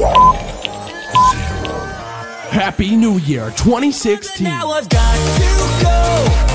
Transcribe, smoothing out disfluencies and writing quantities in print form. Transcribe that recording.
Happy New Year 2016. Now I've got to go.